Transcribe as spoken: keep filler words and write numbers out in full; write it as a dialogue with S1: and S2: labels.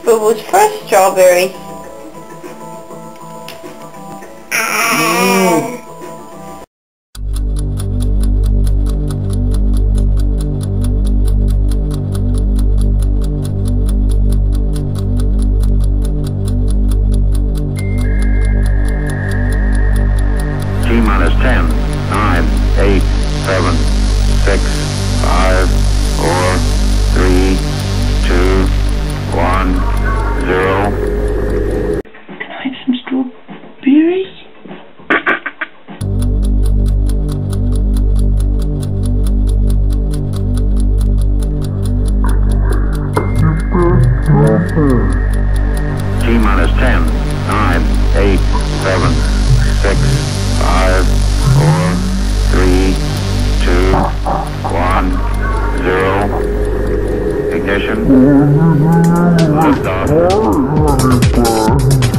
S1: Boo Boo's first strawberry.
S2: Mm.
S3: T-minus ten, nine, eight, seven, six, five, four, three, two, one, zero.
S2: Can I have some strawberries?
S3: T-minus ten, nine, eight, seven, six, five, four, three, two, one, zero. Ignition. Liftoff.